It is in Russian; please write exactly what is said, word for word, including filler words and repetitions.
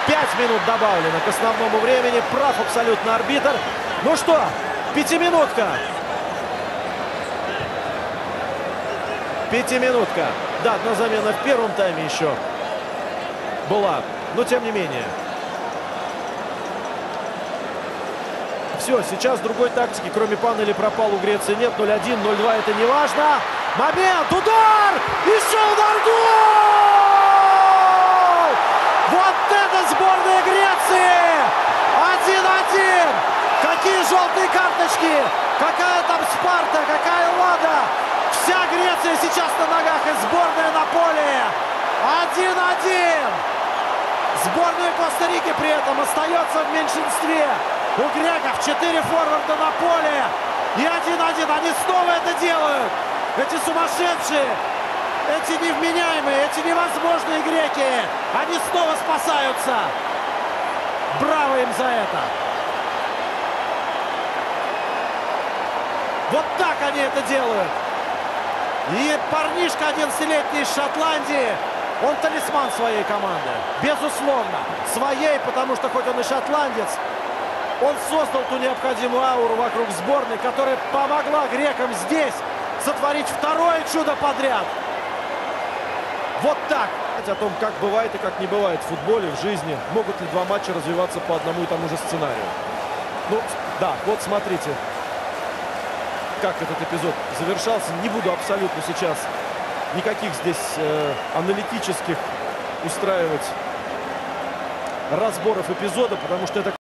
пять минут добавлено к основному времени. Прав абсолютно арбитр. Ну что, пятиминутка. Пятиминутка. Да, одна замена в первом тайме еще была. Но тем не менее. Все, сейчас другой тактики, кроме панели, пропал у Греции нет. ноль один, ноль два, это не важно. Момент, удар! Еще удар, гол! Вот это сборная Греции! один-один! Какие желтые карточки! Какая там Спарта, какая Лада! Вся Греция сейчас на ногах, и сборная на поле! один-один! Сборная Коста-Рики при этом остается в меньшинстве. У греков четыре форварда на поле. И один-один. Они снова это делают. Эти сумасшедшие, эти невменяемые, эти невозможные греки. Они снова спасаются. Браво им за это. Вот так они это делают. И парнишка одиннадцатилетний из Шотландии. Он талисман своей команды. Безусловно. Своей, потому что хоть он и шотландец, он создал ту необходимую ауру вокруг сборной, которая помогла грекам здесь сотворить второе чудо подряд. Вот так. О том, как бывает и как не бывает в футболе, в жизни. Могут ли два матча развиваться по одному и тому же сценарию? Ну, да, вот смотрите, как этот эпизод завершался. Не буду абсолютно сейчас никаких здесь э, аналитических устраивать разборов эпизода, потому что это